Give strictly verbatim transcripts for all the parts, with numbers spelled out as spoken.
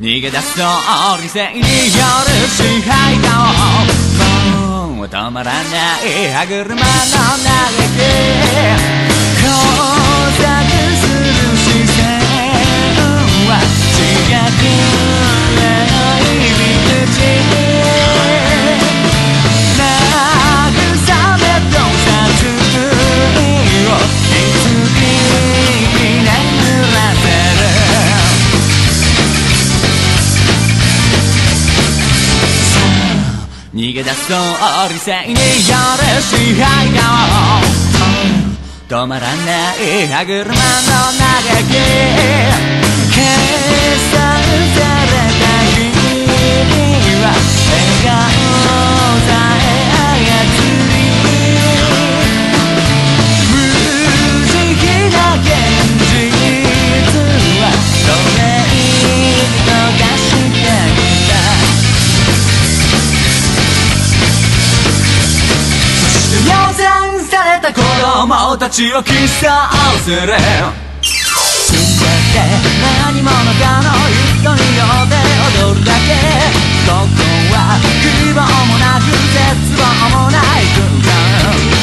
逃げ出すと理性による支配がもう止まらない歯車の嘆き交錯する視線は違くない入り口慰めと殺意をいつに眠らせる逃げ出すと理性による支配が止まらない歯車の嘆き計算された日々は笑顔さえ操り不思議な現実はそれに溶かしていた養蚕された子供たちを競わせる住んでて何者かの人によって踊るだけここは希望もなく絶望もない空間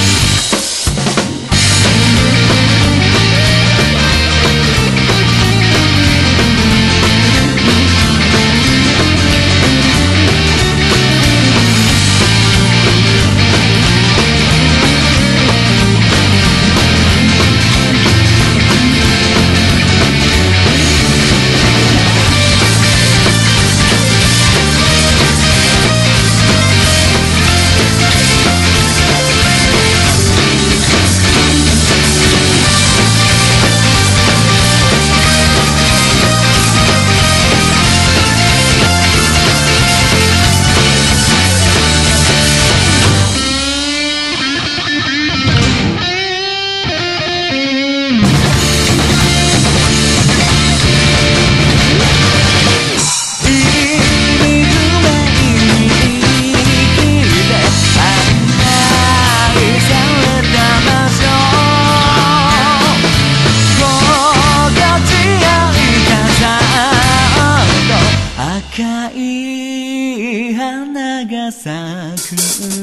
赤い花が咲く住ん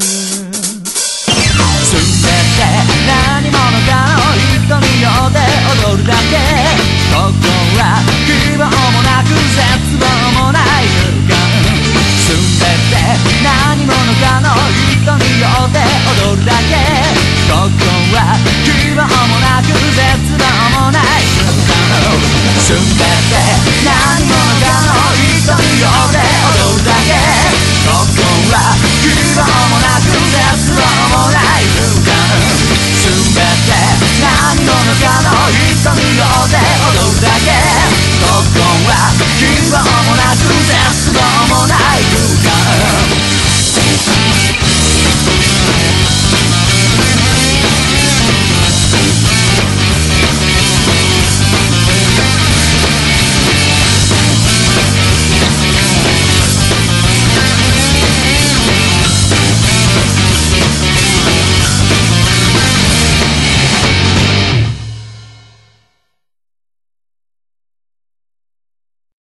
でて何者かの人によって踊るだけここは希望もなく絶望もない空間住んでて何者かの人によって踊るだけここは希望もなく絶望もない空間住んで